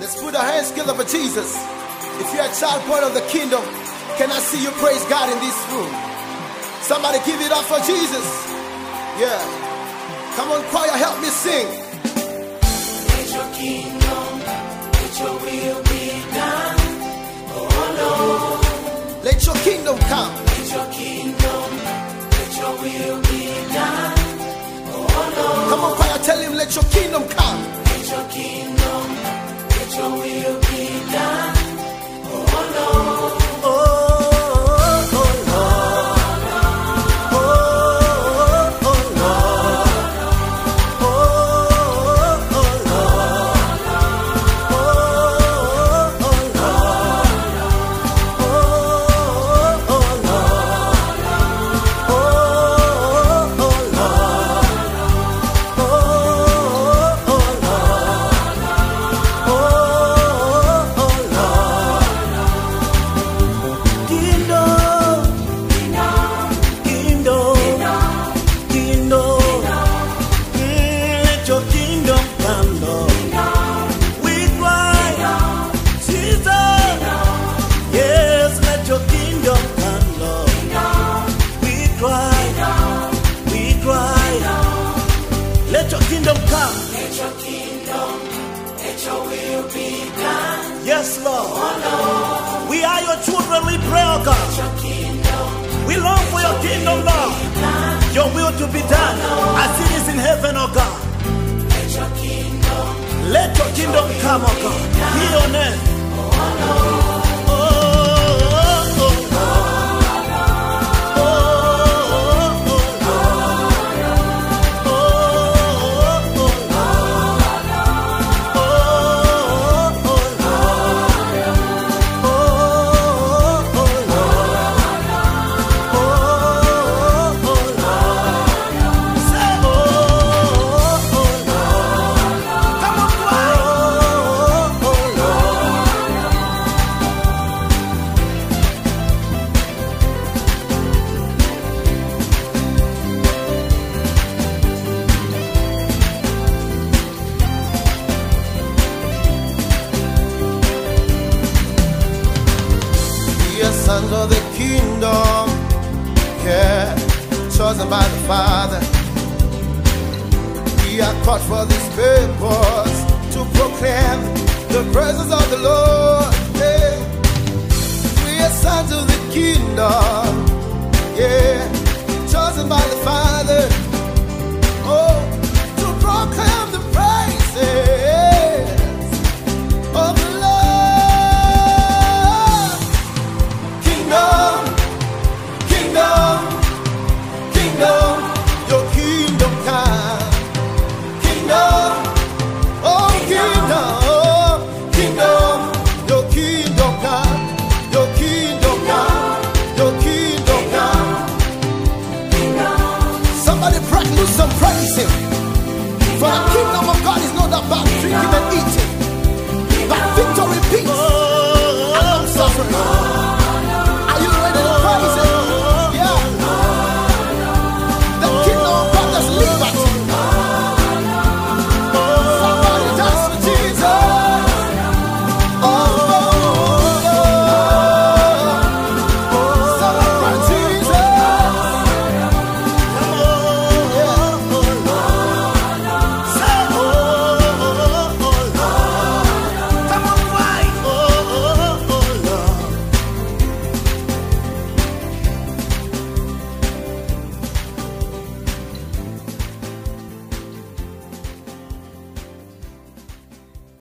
Let's put our hands together for Jesus. If you're a child born of the kingdom, can I see you praise God in this room? Somebody give it up for Jesus. Yeah. Come on, choir, help me sing. Let your kingdom, let your will be done. Oh Lord. Let your kingdom come. Let your kingdom, let your will be done. Oh Lord. Come on, choir, tell him, let your kingdom come. Let your kingdom, let your will be done. Oh Lord. Yes, Lord. We are your children, we pray, oh God. We long for your kingdom, Lord. Your will to be done as it is in heaven, oh God. Let your kingdom come, oh God. Here on earth. Sons of the kingdom, yeah, chosen by the Father. We are called for this purpose, to proclaim the presence of the Lord, yeah. We are sons of the kingdom, yeah, chosen by the Father, oh, to proclaim the praises of the Lord. Your kingdom come. Kingdom, oh kingdom, kingdom, your kingdom come. Your kingdom come. Your kingdom come. Somebody loose some praise him. For the kingdom of God is